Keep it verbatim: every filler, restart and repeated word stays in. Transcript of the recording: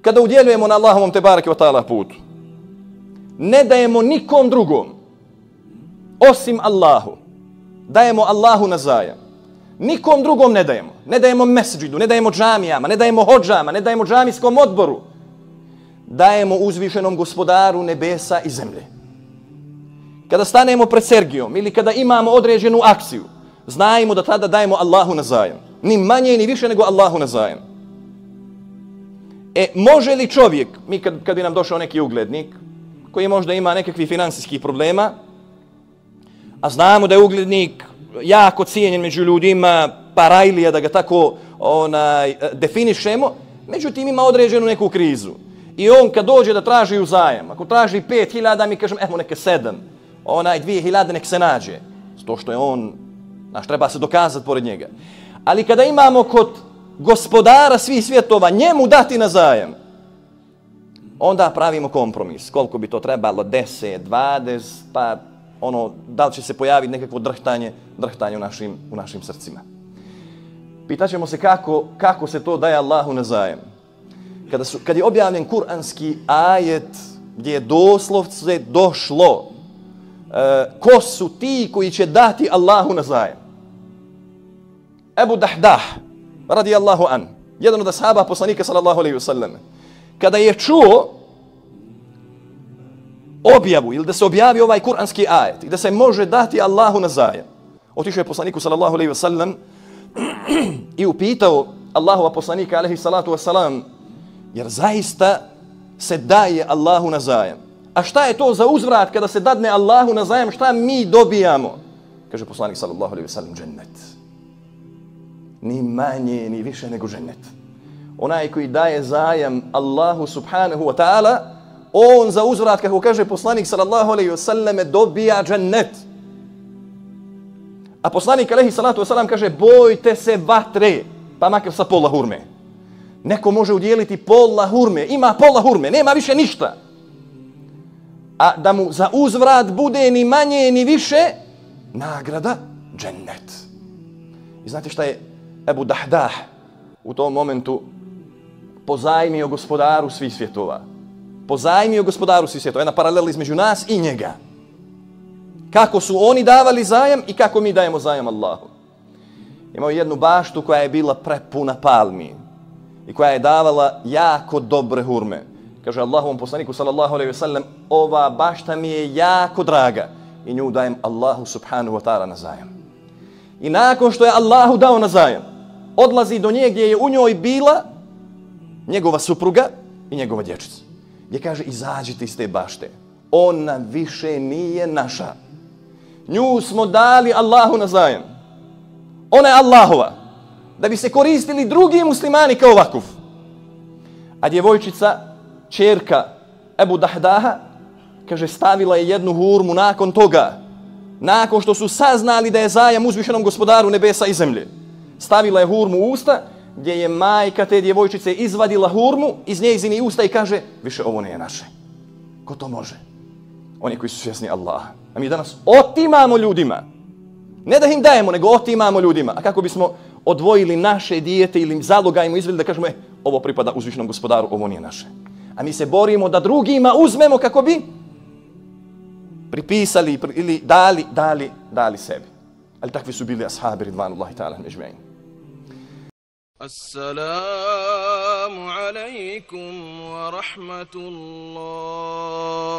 kada udjeljujemo na Allahovom te bareke ve taala putu, ne dajemo nikom drugom osim Allahu. Dajemo Allahu na zajam. Nikom drugom ne dajemo. Ne dajemo mesdžidu, ne dajemo džamijama, ne dajemo hodžama, ne dajemo džamijskom odboru. Dajemo uzvišenom gospodaru nebesa i zemlje. Kada stanemo pred Sergijom ili kada imamo određenu akciju, znajmo da tada dajemo Allahu na zajam. Ni manje ni više nego Allahu na zajam. E, može li čovjek, mi kad, kad bi nam došao neki uglednik, koji možda ima nekakvih financijskih problema, a znamo da je uglednik jako cijenjen među ljudima, parajlija da ga tako onaj, definišemo, međutim ima određenu neku krizu. I on kad dođe da traži u zajam, ako traži pet hiljada, mi kažemo, evo neke sedam, onaj dvije hiljade nek se nađe. To što je on, znaš, treba se dokazati pored njega. Ali kada imamo kod gospodara svih svjetova njemu dati na zajam, onda pravimo kompromis. Koliko bi to trebalo? deset, dvadeset, pa ono, da li će se pojaviti nekakvo drhtanje, drhtanje u našim, u našim srcima. Pitaćemo se kako, kako se to daje Allahu na zajam. Kada, su, kad je objavljen kuranski ajet gdje je doslovce došlo e, ko su ti koji će dati Allahu na zajam. Ebu Dahdah, radijallahu an, jedan od ashaba poslanika sallallahu alejhi ve sellem, kada je čuo objavu ili da se objavi ovaj kuranski ajet i da se može dati Allahu na zajam, otišao je poslaniku sallallahu alejhi ve sellem i upitao Allahova poslanika alejhi salatu vesselam, jer zaista se daje Allahu na zajam. A šta je to za uzvrat kada se dadne Allahu na zajam, šta mi dobijamo? Kaže poslanik sallallahu alejhi ve sellem, džennet. Ni manje, ni više nego džennet. Onaj koji daje zajam Allahu subhanahu wa ta'ala, on za uzvrat, kako kaže poslanik sallallahu alejhi ve sellem, dobija džennet. A poslanik alejhi salatu vesselam kaže, bojte se vatre, pa makar sa pola hurme. Neko može udjeliti pola hurme, ima pola hurme, nema više ništa. A da mu za uzvrat bude ni manje ni više, nagrada džennet. I znate šta je Ebu Dahdah u tom momentu pozajmio gospodaru svih svjetova. Pozajmio gospodaru svih svjetova. Jedna paralela između nas i njega. Kako su oni davali zajam i kako mi dajemo zajam Allahu. Imao jednu baštu koja je bila prepuna palmi i koja je davala jako dobre hurme. Kaže Allahovom poslaniku sallallahu alejhi ve sellem, ova bašta mi je jako draga i nju dajem Allahu subhanahu wa ta'ala na zajam. I nakon što je Allahu dao na zajam, odlazi do nje gdje je u njoj bila njegova supruga i njegova dječica. Gdje kaže, izađite iz te bašte. Ona više nije naša. Nju smo dali Allahu na zajam. Ona je Allahova. Da bi se koristili drugi muslimani kao vakuf. A djevojčica, ćerka Ebu Dahdaha, kaže, stavila je jednu hurmu nakon toga. Nakon što su saznali da je zajam uzvišenom gospodaru nebesa i zemlje. Stavila je hurmu u usta, gdje je majka te djevojčice izvadila hurmu iz njezinih usta i kaže, više ovo nije naše. Ko to može? Oni koji su svjesni Allaha. A mi danas otimamo ljudima. Ne da im dajemo, nego otimamo ljudima. A kako bismo odvojili naše dijete ili im zalogajmo izveli da kažemo, e, ovo pripada uzvišenom gospodaru, ovo nije naše. A mi se borimo da drugima uzmemo kako bi pripisali ili dali, dali, dali sebi. Ali takvi su bili ashabi ridvanullahi ta'ala međmejn. Assalamu alaikum wa rahmatullah.